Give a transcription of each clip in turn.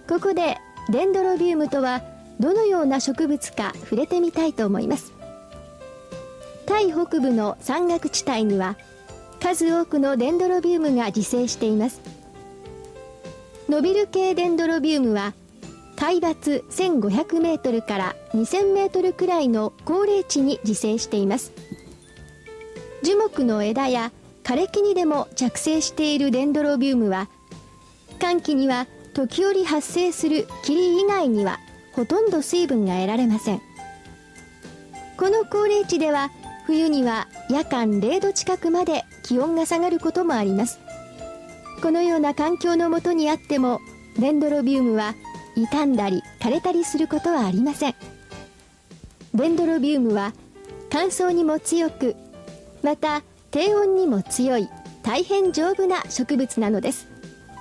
ここでデンドロビウムとはどのような植物か触れてみたいと思います。タイ北部の山岳地帯には数多くのデンドロビウムが自生しています。ノビル系デンドロビウムは海抜1500メートルから2000メートルくらいの高冷地に自生しています。樹木の枝や枯れ木にでも着生しているデンドロビウムは、乾季には時折発生する霧以外にはほとんど水分が得られません。この高冷地では冬には夜間0度近くまで気温が下がることもあります。このような環境の下にあっても、デンドロビウムは傷んだり枯れたりすることはありません。デンドロビウムは乾燥にも強く、また低温にも強い大変丈夫な植物なのです。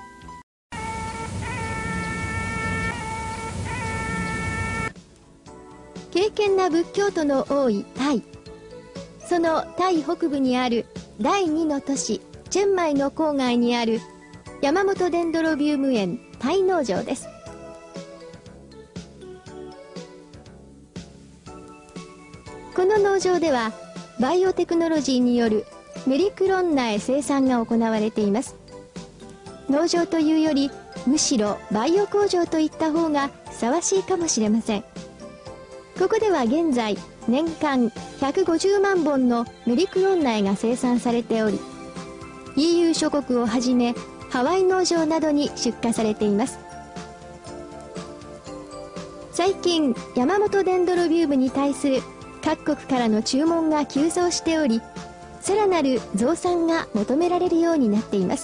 敬虔な仏教徒の多いタイ。そのタイ北部にある第2の都市チェンマイの郊外にある山本デンドロビウム園タイ農場です。この農場ではバイオテクノロジーによるメリクロン苗生産が行われています。農場というよりむしろバイオ工場といった方がふさわしいかもしれません。ここでは現在年間150万本のメリクロン苗が生産されており、 EU 諸国をはじめハワイ農場などに出荷されています。最近山本デンドロビウムに対する各国からの注文が急増しており、さらなる増産が求められるようになっています。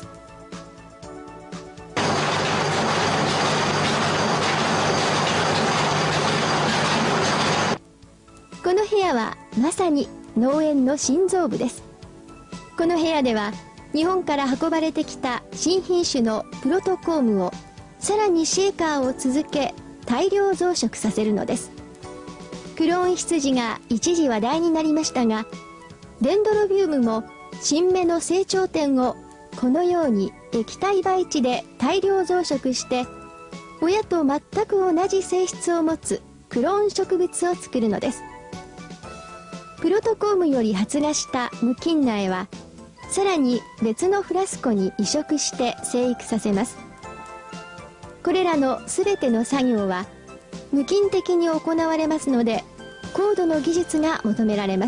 この部屋はまさに農園の心臓部です。この部屋では日本から運ばれてきた新品種のプロトコームをさらにシェーカーを続け大量増殖させるのです。クローン羊が一時話題になりましたが、デンドロビウムも新芽の成長点をこのように液体培地で大量増殖して親と全く同じ性質を持つクローン植物を作るのです。プロトコームより発芽した無菌苗はさらに別のフラスコに移植して生育させます。これらのすべての作業は無菌的に行われますので、高度の技術が求められます。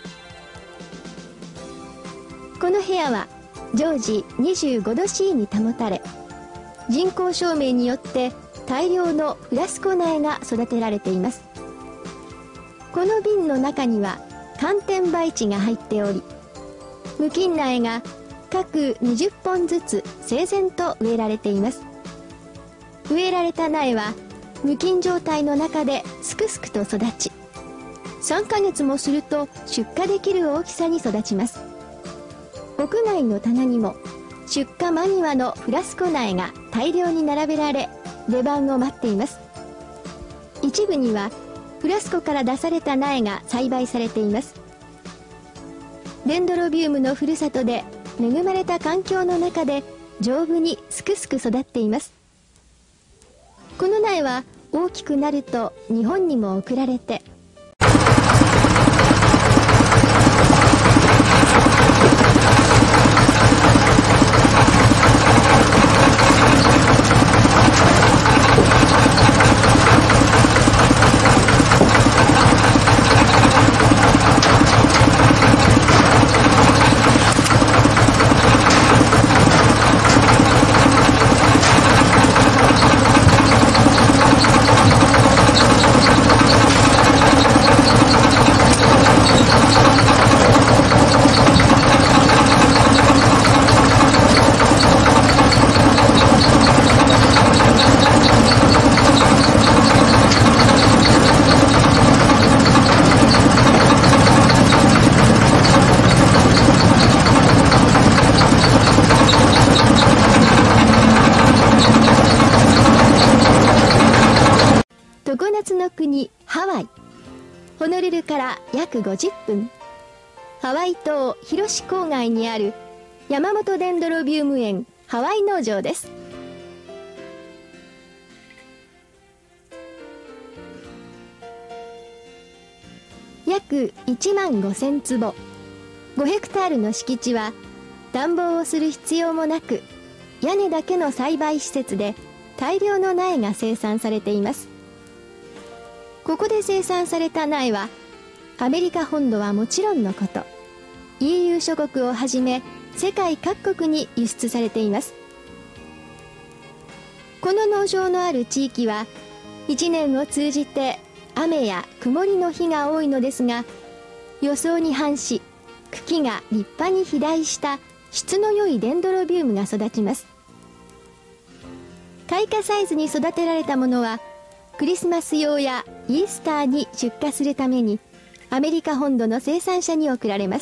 この部屋は常時25度 C に保たれ、人工照明によって大量のフラスコ苗が育てられています。この瓶の中には寒天培地が入っており、無菌苗が各20本ずつ整然と植えられています。植えられた苗は無菌状態の中ですくすくと育ち、3ヶ月もすると出荷できる大きさに育ちます。屋外の棚にも出荷間際のフラスコ苗が大量に並べられ、出番を待っています。一部にはフラスコから出された苗が栽培されています。デンドロビウムのふるさとで恵まれた環境の中で丈夫にすくすく育っています。この苗は大きくなると日本にも送られて、常夏の国ハワイ。ホノルルから約50分、ハワイ島広志郊外にある山本デンドロビウム園ハワイ農場です。 約1万5000坪、5ヘクタールの敷地は暖房をする必要もなく、屋根だけの栽培施設で大量の苗が生産されています。ここで生産された苗はアメリカ本土はもちろんのこと、 EU 諸国をはじめ世界各国に輸出されています。この農場のある地域は1年を通じて雨や曇りの日が多いのですが、予想に反し茎が立派に肥大した質の良いデンドロビウムが育ちます。開花サイズに育てられたものはクリスマス用やイースターに出荷するためにアメリカ本土の生産者に送られます。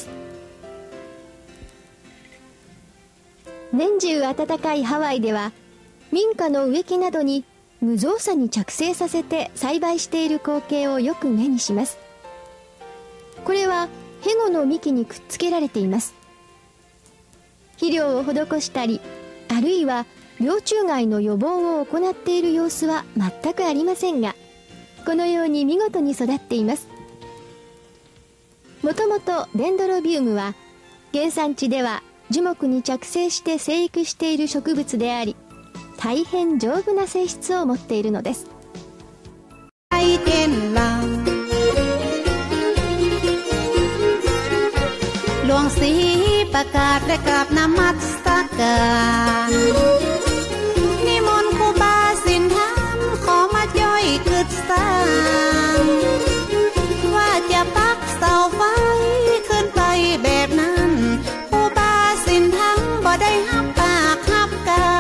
年中暖かいハワイでは民家の植木などに無造作に着生させて栽培している光景をよく目にします。これはヘゴの幹にくっつけられています。肥料を施したり、あるいは病虫害の予防を行っている様子は全くありませんが、このように見事に育っています。もともとデンドロビウムは原産地では樹木に着生して生育している植物であり、大変丈夫な性質を持っているのです。 หลวงศรีประกาศและกราบนมัสการนิมนต์ครูบาสินธรรมขอมาย่อยกึศสร้างว่าจะปักเสาไฟขึ้นไปแบบนั้นครูบาสินธรรมบ่ได้หับปากหับกา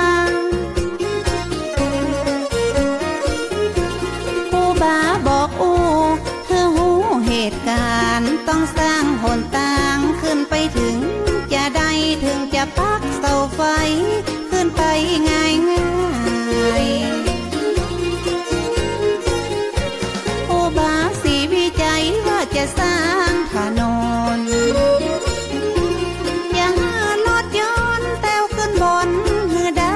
ครูบาบอกเธอหูเหตุการณ์ต้องสร้างหนทางขึ้นไปถึงจะได้ถึงจะปักเสาไฟขึ้นไปง่ายโอบาสีวิจัยว่าจะสร้างถนนอย่าหารถยนต์แต้วขึ้นบนเหือได้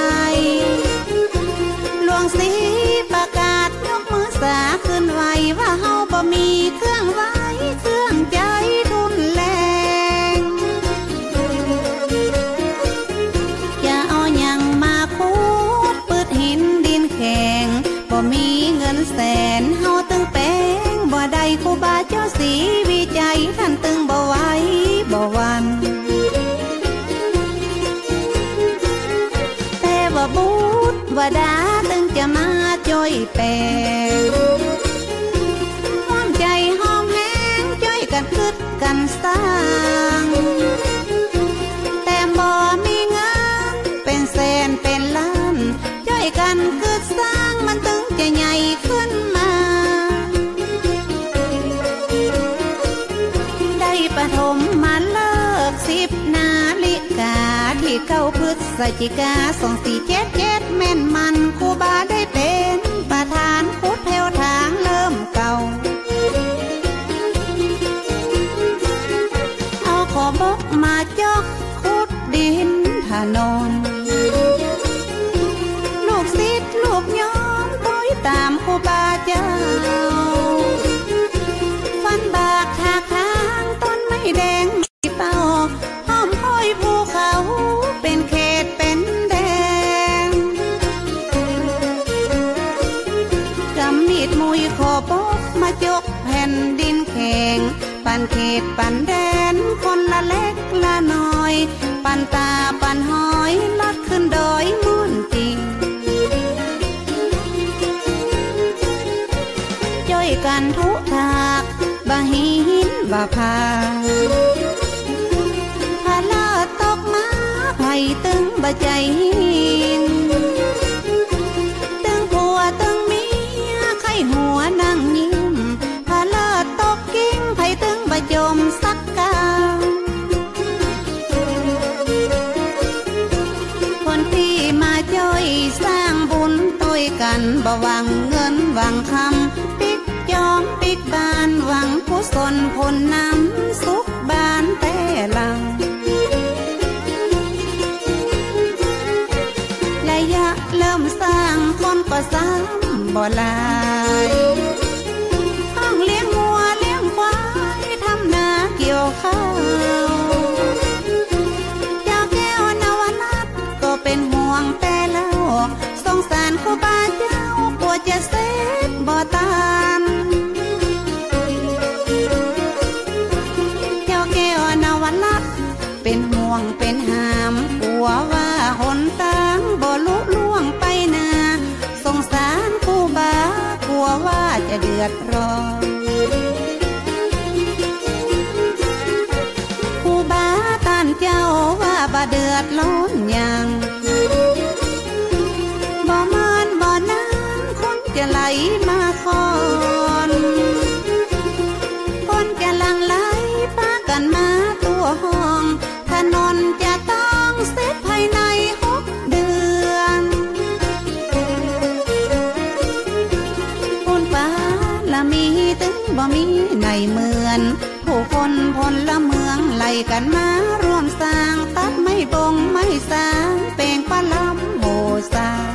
หลวงศรีประกาศยกมือสาขึ้นไว้ว่าเฮาบ่มีเครื่องไว้เครื่องใจรุนแรงอย่าเอาหยังมาคูดปืดหินดินแข็งบ่มีเงินแสนเฮาตึงแป้งบ่ได้ครูบาเจ้าศรีวิจัยท่านตึงบ่ไหวบ่วันแต่ว่าบุตรว่าดาตึงจะมาจ่อยแปลงห้อมใจห้อมแห้งจ่อยกันคึดกันสร้างแต่บ่มีเงินเป็นแสนเป็นล้านจ่อยกันคึดสร้างมันตึงจะใหญ่ขึ้นมาได้ปฐมมาเลิก10 นาฬิกาที่9 พฤศจิกา2477แม่นมันครูบาได้เป็นประธานพุทธแถวทางเริ่มเก่าเอาขอบกมาจอกขุดดินถนนลูกศิษย์ลูกโยมต้อยตามครูบาเจ้าฟันบากทาค้างต้นไม้แดงมีเป้าห้อมห้อยภูเขาเป็นเขตเป็นแดนกำมีดมุยขอบกมาจกแผ่นดินแข็งปันเขตปันแดนคนละเล็กละน้อยปันตาปันหอยลัดขึ้นดอยมุ่นจริงจ้อยกันทุถากบะหินบะพาพาลาตกมาไผ่ตึงบะใจหินตึงผัวตึงเมียไข้หัวนั่งยิ้มพาลาตกกิ้งไผ่ตึงบะจมสักกาคนที่มาจ้อยสร้างบุญต้วยกันบ่หวังเงินหวังคำปิกจอมปิกบานหวังกุศลผลน้ำสุขบานแต่ลังระยะเริ่มสร้างคนก็ซ้ำบ่หลายห้องเลี้ยงวัวเลี้ยงควายอดร้อนครูบาต้านเจ้าว่าบ่เดือดร้อนยังบ่เมินบ่นานคนจะไหลมาคอนคนจะหลั่งไหลพากันมาตัวห้องถนนจะต้องเสร็จภายใน6 เดือนคนฟ้าละมีตึงบ่มีในเหมือนผู้คนพลเมืองไล่กันมาร่วมสร้างตัดไม่บงไม่สร้างเป่งปะลำโหสร้าง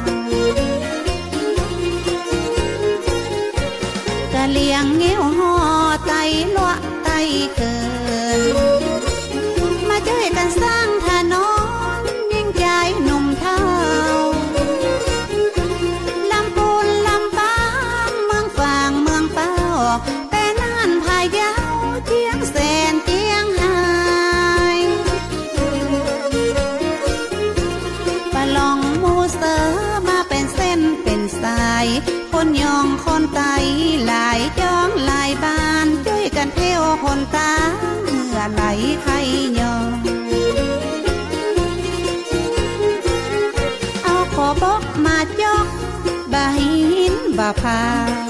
กะเลียงเงี้ยวห่อไตลวะไตเกินมาช่วยกันสร้างถนนยิ่งใจหนุ่มเท่าลำปูนลำปางเมืองฝางเมืองเป้าแต่นั่นพายาวเจียงแสนเจียงหายปะลองมูเสอมาเป็นเส้นเป็นสายคนยองคนไตหลายจ้องหลายบ้านช่วยกันเที่ยวคนตาเมื่อไหลใครยองเอาขอบอกมาจอกบ่หินบ่พา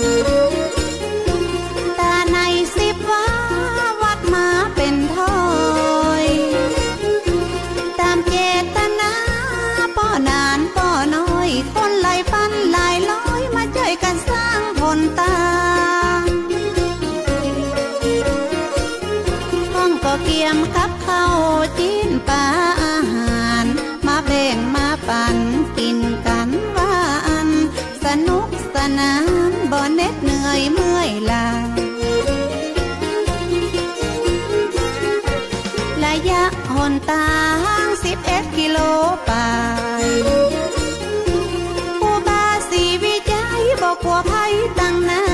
ตาใน10 ว่าวัดมาเป็นทอยตามเจตนาป้อนานป้อน้อยคนหลายพันหลายร้อยมาช่วยกันสร้างผลตาห้องก็เกียมกับข้าวจีนปลาอาหารมาแบ่งมาปันกินกันว่าอันสนุกสนานบ่เหน็ดเหนื่อยเมื่อยล้าระยะหนทาง11 กิโลไปผู้บาสีวิจัยบอกกลัวภัยตั้งหน้า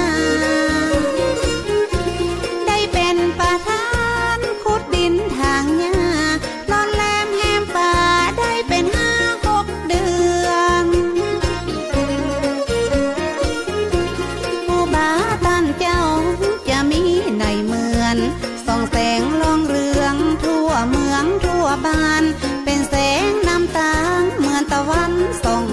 ได้เป็นประธานขุดดินทางหญ้าลอนแลมแหมป่าได้เป็น5-6 เดือนผู้บาต้านเจ้าจะมีในเหมือนส่องแสงลองเรืองทั่วเมืองทั่วบ้านเป็นแสงน้ำตาลเหมือนตะวันส่อง